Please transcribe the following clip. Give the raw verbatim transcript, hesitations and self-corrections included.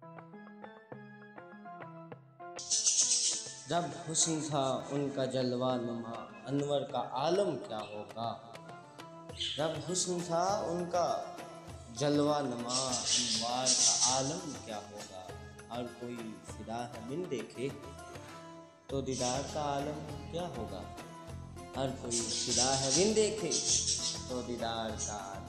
जब हुस्न था उनका जलवा नुमा, अनवर का आलम क्या होगा। जब हुस्न था उनका जलवा नुमा, अनवर का आलम क्या होगा। हर कोई फिदा है बिन देखे, तो दीदार का आलम क्या होगा। हर कोई फिदा है बिन देखे, तो दीदार का आलम